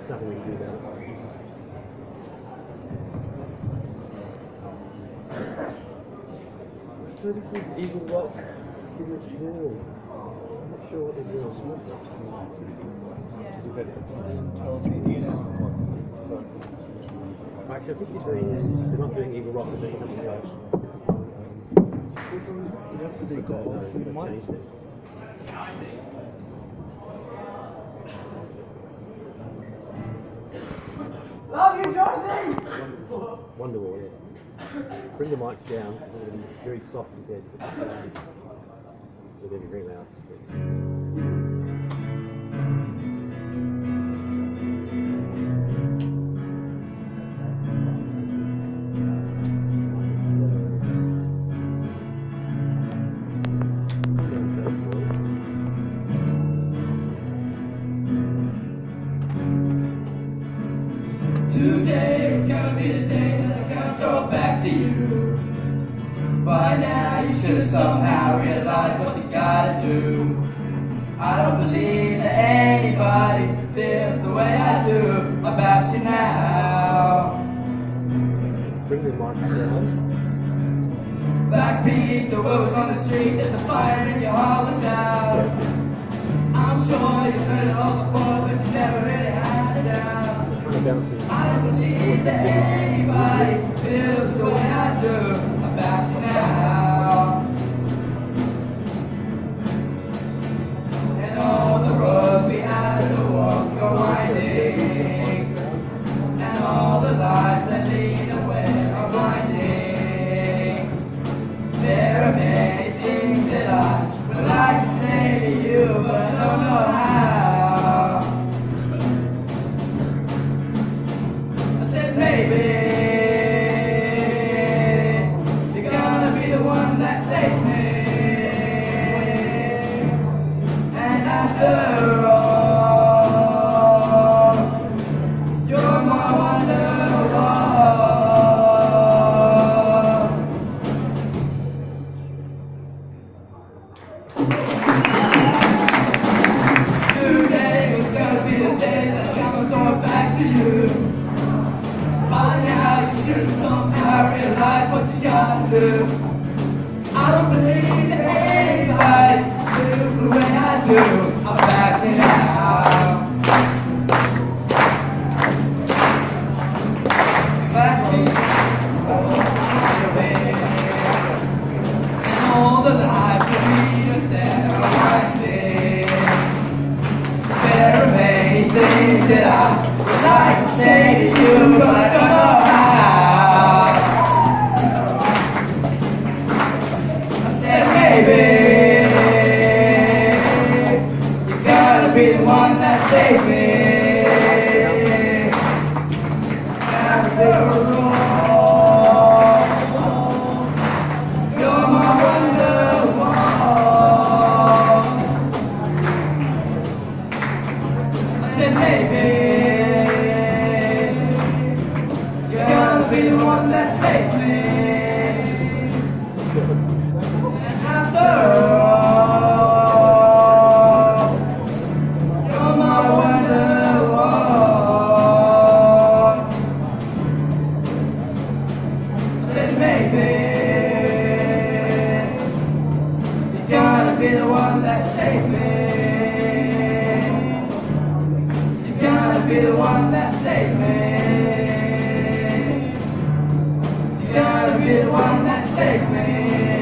Nothing we can do about it. So this is Eagle Rock Signature Hill. I'm not sure what they're doing. Actually, I think they're not doing Eagle Rock, they're doing something else. They got off They've changed it. Love you, Josie! Wonderwall, yeah. Bring the mics down, it's going to be very soft compared to the sound. They're going to be very loud. Today's gonna be the day that I'm gonna throw it back to you. By now you should have somehow realized what you gotta do. I don't believe that anybody feels the way I do about you now. Bring the mics down. Backbeat, the word was on the street that the fire in your heart was out. I'm sure you've heard it all before, but you never really had it out. I don't believe that anybody feels the way I do about you now. And all the roads we had to walk are winding, and all the lives that lead us where are blinding. There are many things that I would like to say to you, but I don't know how. Maybe you're gonna be the one that saves me. And after all, you're my wonderwall. Today was gonna be the day that I'm gonna throw it back to you. By now you should have somehow realized what you got to do. I don't believe that anybody feels the way I do about you now. And all the lives that lead us there are winding. There are many things that I would like to say to you, but I don't know how. I said maybe you're gonna be the one that saves me. After all, you're my wonderwall. I said maybe you're gonna be the one that saves me. And after all, you're my wonderwall. I said maybe you're gonna be the one that saves me. You're gonna be the one that saves me. You're gonna be the one that saves me.